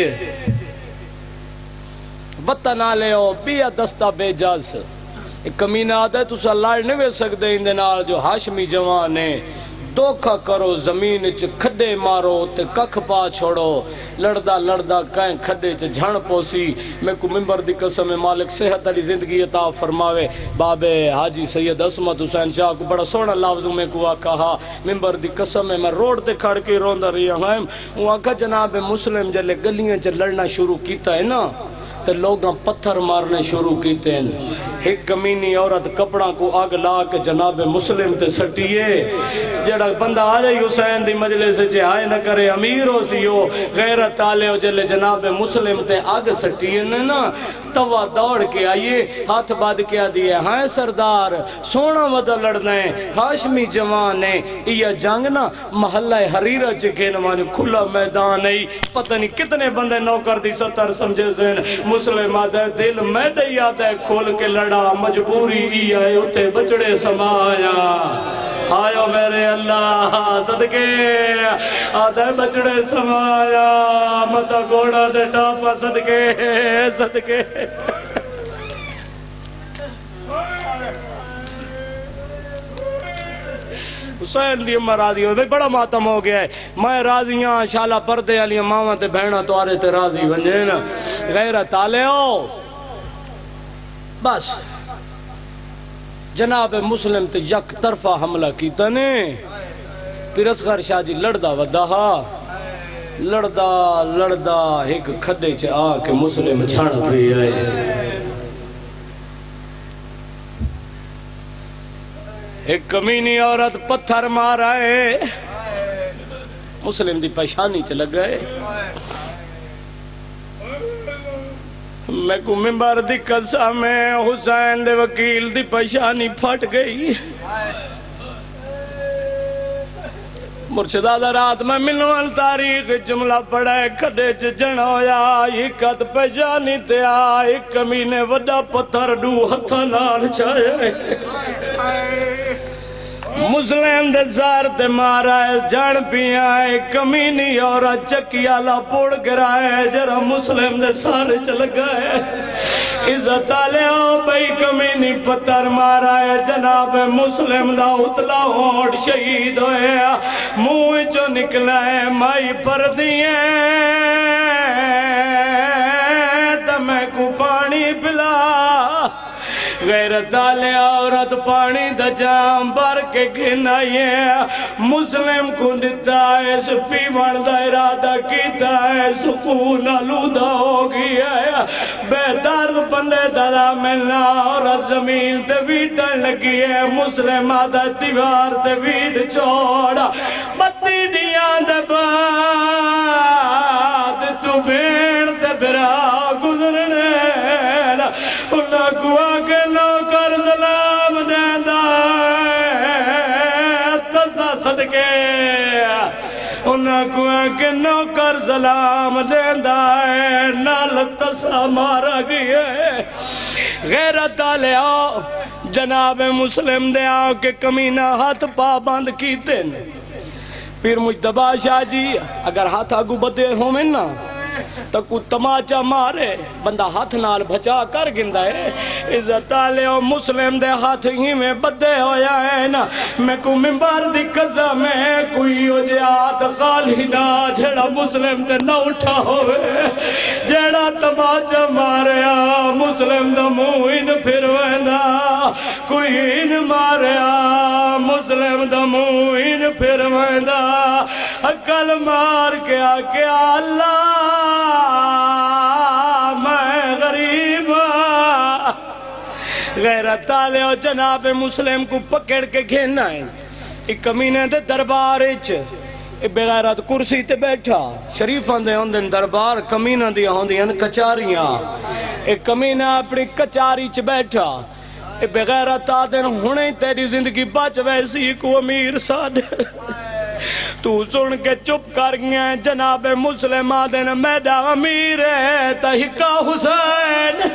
وطن آلے ہو بیا دستہ بیجاز ایک کمینہ آدھا ہے تُسا لڑ نہیں وے سکتے اندے نال جو ہاشمی جوان ہے دوکھا کرو زمین چ کھڈے مارو تے ککھ پا چھوڑو لڑدا کہیں کھڈے چ جھن پوسی میں کو ممبر دی قسم مالک صحت علی زندگی عطا فرماوے بابے حاجی سید عصمت حسین شاہ کو بڑا سونا لفظ میں کو کہا ممبر دی قسم میں روڈ تے کھڑ کے روندا رہیا ہوں وہ کہا جناب مسلم جلے گلیاں چ لڑنا شروع کیتا ہے نا تے لوگاں پتھر مارنے شروع کیتے ہیں ایک کمینی عورت کپڑا کو آگ لا کے جناب مسلم تے سٹیے جڑا بندہ آ جائی حسین دی مجلس سے آئے نہ کرے امیر ہو سی ہو غیرت آلے ہو جلے جناب مسلم تے آگ سٹیے نا توا دوڑ کے آئیے ہاتھ باد کیا دیئے ہائے سردار سونا ودا لڑنا ہے ہاشمی جوان ہے یہ جنگ نا محلہ حریرہ چکے نمانے کھلا میدان ہے پتہ نہیں کتنے بندے نوکر دی ستر سمجھے زین مسلم آدھے دل میں دے آدھے کھول کے لڑا مجبوری ہی آئے اتے بچڑے سمایا آئیو میرے اللہ صدقے آدھے بچڑے سمایا متا گوڑا دے ٹاپا صدقے حسین دی امہ راضی ہو بڑا ماتم ہو گیا ہے میں راضیاں شالہ پردے علی ماما تے بہنہ تو آرے تے راضی بنجے نا غیرت آلے ہو بس جناب مسلم تے یک طرفہ حملہ کیتا نے پھر اصغر شاہ جی لڑدا لڑدا ایک کھڈے چ آ کے مسلم چھڑ پی آئے ایک کمینی عورت پتھر مارا ہے مسلم دی پیشانی چ لگائے میں کو ممبر دی قسم میں حسین دے وکیل دی پیشانی پھٹ گئی مرشدہ رات میں منوان تاریخ جملہ پڑھائے کھڑے جن ہویا ایکت پیشانی تے آئے کمینے وڈا پتھر ڈو ہتھا نال چاہے مسلم دے زار تے مارا ہے جان پیا ہے کمینی اور چکیالا پوڑ گرائے جرہ مسلم دے سارے چل گئے عزت آلے ہو بھئی کمینی پتھر مارا ہے جناب مسلم دا اتلا ہوڑ شہید ہوئے منہ جو نکلا ہے مائی پر دیئے دمیں کو پانی پلا غیرت آلے عورت پانی دا جام بار کے گنائیے مسلم کو نتا ہے سپیمان دا ارادہ کیتا ہے سکون آلودہ ہو گیا ہے بیدار بندے دادا ملنا عورت زمین تے ویٹن لگی ہے مسلم آدھا دیوار تے ویٹ چھوڑا بتی دیاں دے بعد تو بھیڑ تے برا گزرنے انہاں کو آگے نوکر سلام دیندہ ہے تسا صدقے انہاں کو آگے نوکر سلام دیندہ ہے نال تسا مارا گیا ہے غیرت آلے آؤ جناب مسلم دے آؤ کہ کمینہ ہاتھ پا بند کیتے پھر مجتبہ شاہ جی اگر ہاتھ آگو بدے ہوں میں نا تو کو تماچا مارے بندہ ہاتھ نال بھجا کر گندہ ہے عزت آلے و مسلم دے ہاتھ ہی میں بدے ہویا ہے نا میں کو ممبر دی قضا میں کوئی ہو جیات خالی نا جڑا مسلم دے نہ اٹھا ہوئے جڑا تماچا ماریا مسلم دا موین پھر ویندہ کوئی ان ماریا مسلم دا موین پھر ویندہ عقل مار کے آکے اللہ غیرت والے اور جناب مسلم کو پکڑ کے گھینا ہے ایک کمینے دے دربار وچ بے غیرت کرسی تے بیٹھا شریفاں دے ہوندے دربار کمینہ دی ہوندیاں کچاریاں ایک کمینہ اپنی کچاری چ بیٹھا بے غیرت آدن ہونے تیری زندگی بچ ویسی کو امیر ساڈ تو سن کے چپ کر گیا جناب مسلم آدن میڈا امیر ہے تحقہ حسین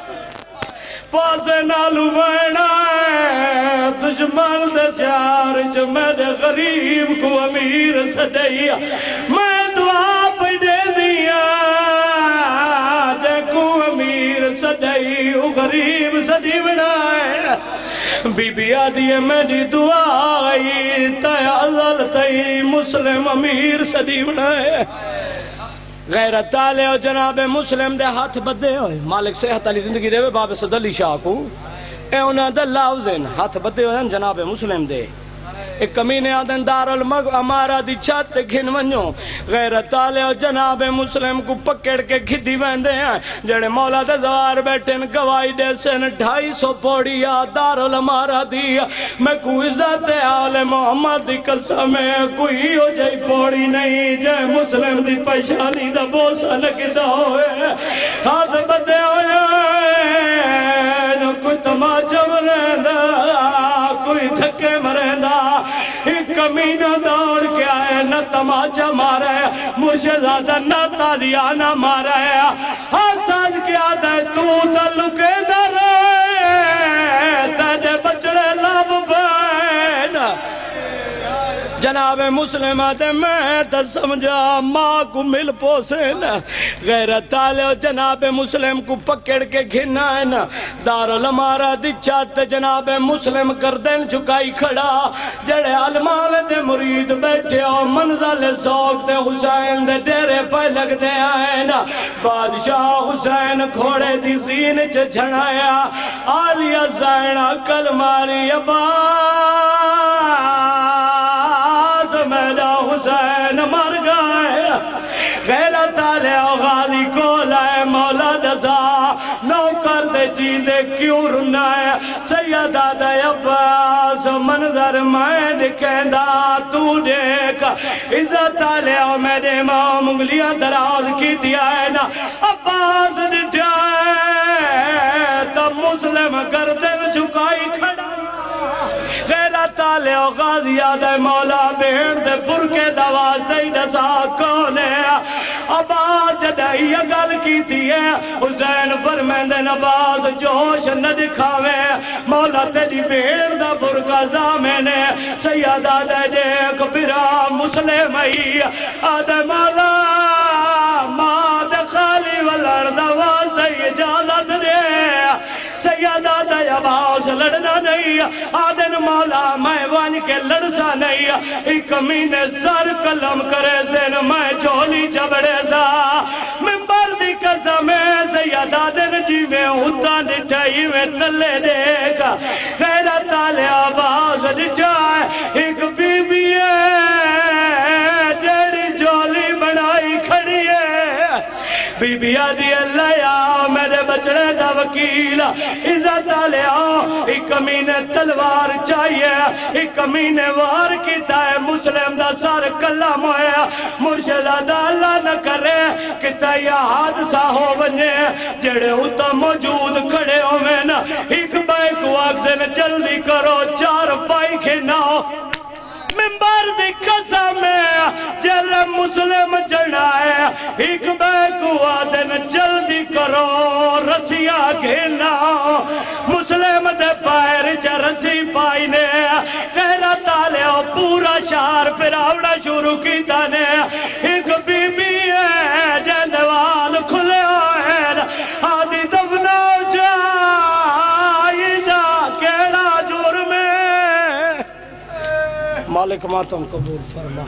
پاسے نالو وینا ہے دشمن دے چار جو میرے غریب کو امیر سدیا میں دعا پہ دے دیا جے کو امیر سدئی غریب سدی بنا ہے بی بی آدھی میری دعا آئی تے ازل تے مسلم امیر سدی بنا ہے غیرت والے اور جناب مسلم دے ہاتھ بدے ہوئے مالک صحت علی زندگی رہے باب صد علی شاہ کو اے انہاں دے لفظیں ہاتھ بدے ہوئے جناب مسلم دے ایک کمینے آدن دار امارہ دی چھت گھن ونجو غیرت والے اور جناب مسلم کو پکڑ کے گھدی ویندے ہیں جڑے مولا دے زوار بیٹھن گواہی دے سن 250 پوڑیا دار امارہ دی میں کوئی عزت آل محمد دی قسم ہے کوئی ہو جائی پوڑی نہیں جائے مسلم دی پہشانی دا بوسا لگتا ہوئے ہاتھ بدے ہوئے نہ کوئی تماچا مرندہ کوئی دھکے مرندہ ایک کمینہ دوڑ کے آئے نہ تماچا مارا ہے مرشدزادہ نہ تالیانہ مارا ہے ہر ساز کیا دے تو تلکے در تیرے بچڑے لاب بین جناب مسلم آتے میں تا سمجھا ماں کو مل پوسین غیرت والے جناب مسلم کو پکڑ کے گھنائن دارالمارہ دی چاہتے جناب مسلم کردن چکائی کھڑا جڑے علمان دے مرید بیٹھے اور منزل سوک دے حسین دے ڈیرے پہ لگ دے آئین بادشاہ حسین گھوڑے دی زین چھڑایا آلیہ زینہ کل ماری میرا حسین مر گئے غیرت والے غازی کو لائے مولا دزا نوکر دے جی دے کیوں رنا ہے سیدہ دے عباس منظر میں دکھیندہ تو دیکھ عزت والے میرے امام انگلیاں دراز کی دیا ہے نا عباس دٹھائے تب مسلم گردن جھکائی کھڑا غیرت والے غازی آدھے مولا بھیڑ دے پرکے دواز دے ڈسا کونے عباس جدائی گل کی دیئے حسین فرمیندے نباز جوش نہ دکھاوے مولا تیری بھیڑ دا پرکا زامنے سیدہ دے دیکھ پھرا مسلمی آدھے مولا ماں دے خالی والارد آواز دے اجازت دے سیدہ دے عباس لڑنا نہیں آدھن مولا میں وان کے لڑسا نہیں ایک کمینے سر کلم کرے زین میں جھولی جبڑے زا ممبر دی قسم ہے سیدہ دن جی میں ہوتا نٹھائی میں تلے دیکھا غیرت والے عباس نٹھائے ایک بی بی ہے جیڑی جھولی بنائی کھڑی ہے بی بی آدھی اللہ یا میرے بچڑے دا وکیل عزت والے ایک کمینے تلوار چاہیے ایک کمینے وار کیتا ہے مسلم دا سار کلام ہویا مرشدہ اللہ نہ کرے کتا یہ حادثہ ہو بنے جڑے ہوتا موجود کھڑے ہو میں نا ایک بائی کو آگزن جلدی کرو 4 پائی کھناؤ ممبر دی قسم ہے جل مسلم جڑائے ایک بے کو آدن جلدی کرو رسیہ گھنا مسلم دے پائر جا رسی پائینے غیرت والے پورا شہر پھر آوڑا شروع کی دانے ایک بی بی ہے جندوال کھلے ہوئے آدھی دفنا جائیدہ کیڑا جرم مالک ماتم قبول فرما